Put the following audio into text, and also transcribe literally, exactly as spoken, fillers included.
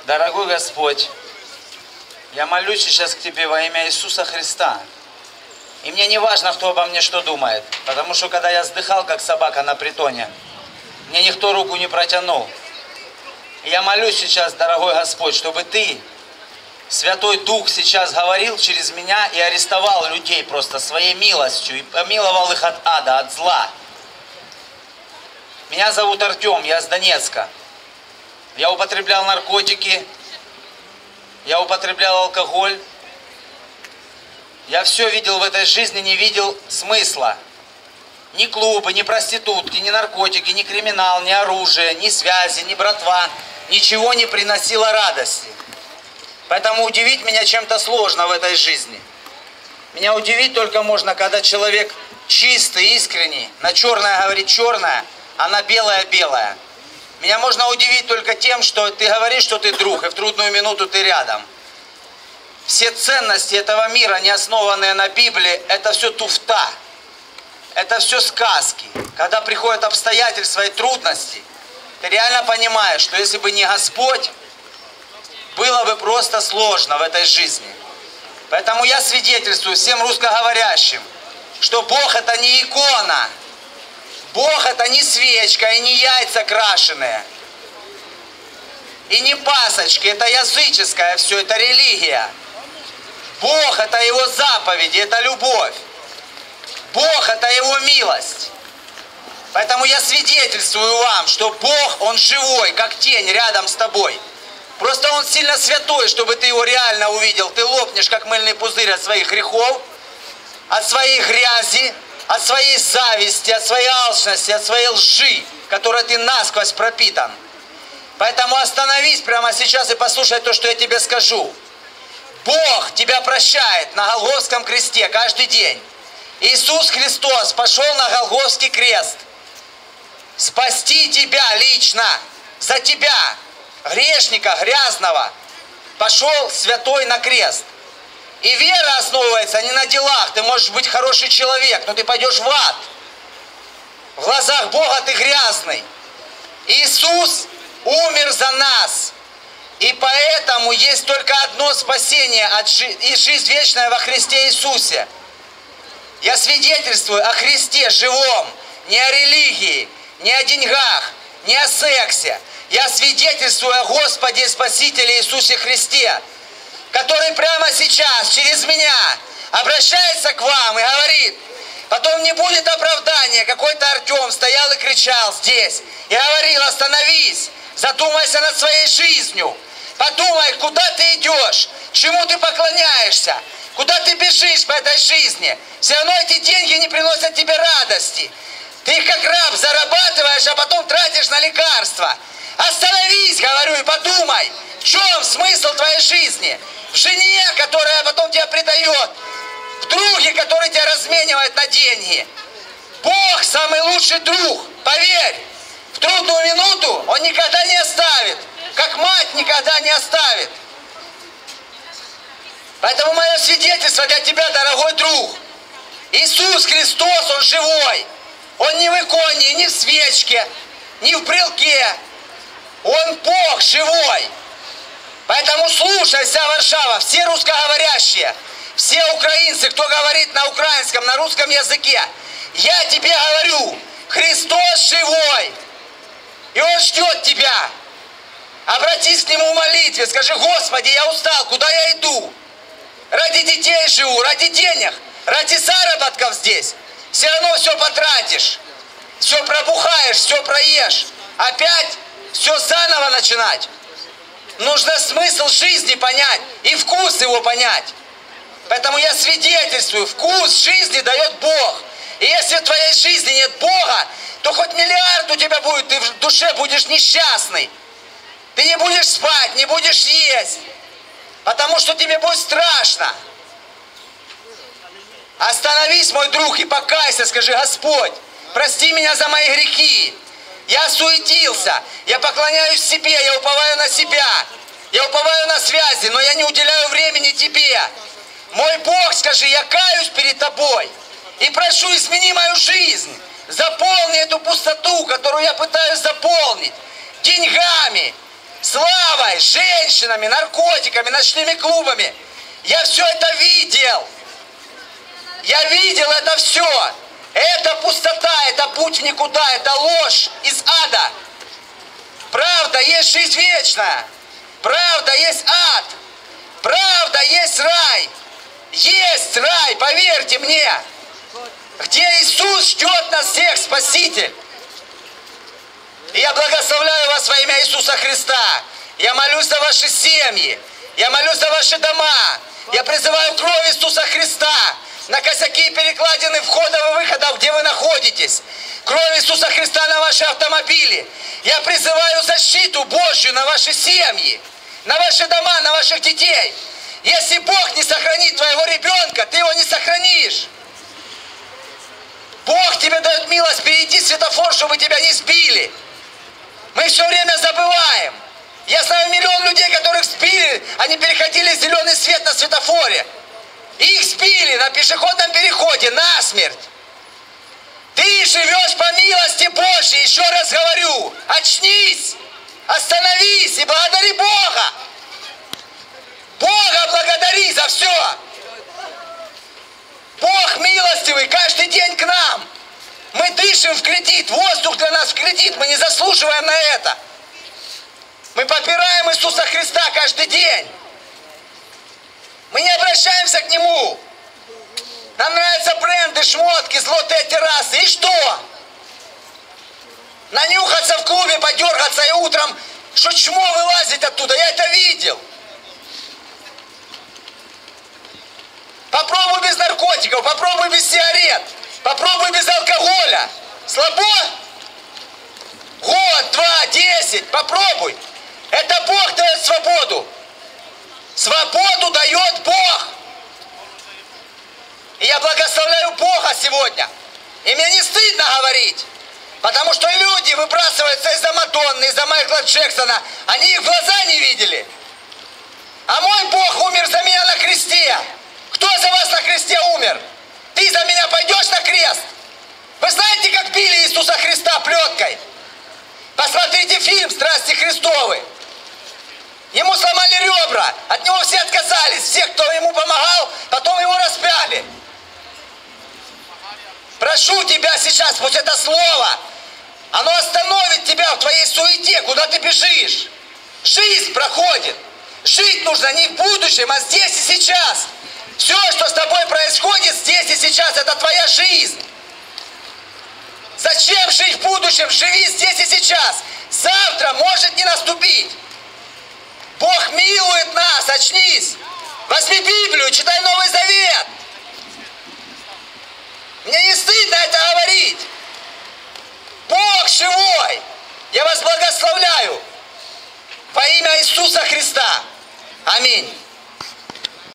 Дорогой Господь, я молюсь сейчас к Тебе во имя Иисуса Христа. И мне не важно, кто обо мне что думает. Потому что когда я сдыхал, как собака на притоне, мне никто руку не протянул. И я молюсь сейчас, дорогой Господь, чтобы Ты, Святой Дух, сейчас говорил через меня и арестовал людей просто своей милостью. И помиловал их от ада, от зла. Меня зовут Артем, я с Донецка. Я употреблял наркотики, я употреблял алкоголь. Я все видел в этой жизни, не видел смысла. Ни клубы, ни проститутки, ни наркотики, ни криминал, ни оружие, ни связи, ни братва. Ничего не приносило радости. Поэтому удивить меня чем-то сложно в этой жизни. Меня удивить только можно, когда человек чистый, искренний, на черное говорит черное, а на белое белое. Меня можно удивить только тем, что ты говоришь, что ты друг, и в трудную минуту ты рядом. Все ценности этого мира, не основанные на Библии, это все туфта. Это все сказки. Когда приходят обстоятельства и трудности, ты реально понимаешь, что если бы не Господь, было бы просто сложно в этой жизни. Поэтому я свидетельствую всем русскоговорящим, что Бог это не икона. Бог это не свечка и не яйца крашеные. И не пасочки, это языческое все, это религия. Бог это Его заповеди, это любовь. Бог это Его милость. Поэтому я свидетельствую вам, что Бог, Он живой, как тень рядом с тобой. Просто Он сильно святой, чтобы ты Его реально увидел. Ты лопнешь, как мыльный пузырь от своих грехов, от своей грязи, от своей зависти, от своей алчности, от своей лжи, которой ты насквозь пропитан. Поэтому остановись прямо сейчас и послушай то, что я тебе скажу. Бог тебя прощает на Голгофском кресте каждый день. Иисус Христос пошел на Голгофский крест спасти тебя лично, за тебя, грешника, грязного, пошел святой на крест. И вера основывается не на делах. Ты можешь быть хороший человек, но ты пойдешь в ад. В глазах Бога ты грязный. Иисус умер за нас. И поэтому есть только одно спасение от жи- и жизнь вечная во Христе Иисусе. Я свидетельствую о Христе живом, не о религии, не о деньгах, не о сексе. Я свидетельствую о Господе и Спасителе Иисусе Христе, который прямо сейчас, через меня, обращается к вам и говорит, потом не будет оправдания. Какой-то Артем стоял и кричал здесь, и говорил, остановись, задумайся над своей жизнью, подумай, куда ты идешь, чему ты поклоняешься, куда ты бежишь по этой жизни. Все равно эти деньги не приносят тебе радости. Ты их как раб зарабатываешь, а потом тратишь на лекарства. Остановись, говорю, и подумай, в чем смысл твоей жизни? В жене, которая потом тебя предает, в друге, который тебя разменивает на деньги. Бог самый лучший друг, поверь. В трудную минуту Он никогда не оставит, как мать никогда не оставит. Поэтому мое свидетельство для тебя, дорогой друг. Иисус Христос, Он живой. Он не в иконе, не в свечке, не в брелке. Он Бог живой. Поэтому слушай, вся Варшава, все русскоговорящие, все украинцы, кто говорит на украинском, на русском языке, я тебе говорю, Христос живой. И Он ждет тебя. Обратись к Нему в молитве, скажи, Господи, я устал, куда я иду? Ради детей живу, ради денег, ради заработков здесь. Все равно все потратишь, все пробухаешь, все проешь. Опять все заново начинать. Нужно смысл жизни понять и вкус его понять. Поэтому я свидетельствую, вкус жизни дает Бог. И если в твоей жизни нет Бога, то хоть миллиард у тебя будет, ты в душе будешь несчастный. Ты не будешь спать, не будешь есть, потому что тебе будет страшно. Остановись, мой друг, и покайся, скажи, Господь, прости меня за мои грехи. Я суетился, я поклоняюсь себе, я уповаю на себя, я уповаю на связи, но я не уделяю времени тебе. Мой Бог, скажи, я каюсь перед тобой и прошу, измени мою жизнь, заполни эту пустоту, которую я пытаюсь заполнить деньгами, славой, женщинами, наркотиками, ночными клубами. Я все это видел. Я видел это все. Это пустота, это путь в никуда, это ложь из ада. Правда, есть жизнь вечная. Правда, есть ад. Правда, есть рай. Есть рай, поверьте мне. Где Иисус ждет нас всех, Спаситель. И я благословляю вас во имя Иисуса Христа. Я молюсь за ваши семьи. Я молюсь за ваши дома. Я призываю кровь Иисуса Христа на косяки и перекладины входов и выходов, где вы находитесь. Кровь Иисуса Христа на ваши автомобили. Я призываю защиту Божью на ваши семьи, на ваши дома, на ваших детей. Если Бог не сохранит твоего ребенка, ты его не сохранишь. Бог тебе дает милость перейти светофор, чтобы тебя не сбили. Мы все время забываем. Я знаю миллион людей, которых сбили, они переходили зеленый свет на светофоре. Их сбили на пешеходном переходе насмерть. Ты живешь по милости Божьей, еще раз говорю. Очнись, остановись и благодари Бога. Бога благодари за все. Бог милостивый каждый день к нам. Мы дышим в кредит, воздух для нас в кредит, мы не заслуживаем на это. Мы попираем Иисуса Христа каждый день. Мы не обращаемся к Нему. Нам нравятся бренды, шмотки, золотые террасы. И что? Нанюхаться в клубе, подергаться и утром, что чмо вылазить оттуда. Я это видел. Попробуй без наркотиков, попробуй без сигарет, попробуй без алкоголя. Слабо? Год, два, десять, попробуй. Это Бог дает свободу. Свободу дает Бог. И я благословляю Бога сегодня. И мне не стыдно говорить. Потому что люди выбрасываются из-за Мадонны, из-за Майкла Джексона. Они их в глаза не видели. А мой Бог умер за меня на кресте. Кто за вас на кресте умер? Ты за меня пойдешь на крест? Вы знаете, как били Иисуса Христа плеткой? Посмотрите фильм «Страсти Христовы». Ему сломали ребра, от него все отказались, все, кто ему помогал, потом его распяли. Прошу тебя сейчас, пусть это слово, оно остановит тебя в твоей суете, куда ты бежишь. Жизнь проходит. Жить нужно не в будущем, а здесь и сейчас. Все, что с тобой происходит здесь и сейчас, это твоя жизнь. Зачем жить в будущем? Живи здесь и сейчас. Завтра может не наступить. Бог милует нас, очнись. Возьми Библию, читай Новый Завет. Мне не стыдно это говорить. Бог живой. Я вас благословляю во имя Иисуса Христа. Аминь.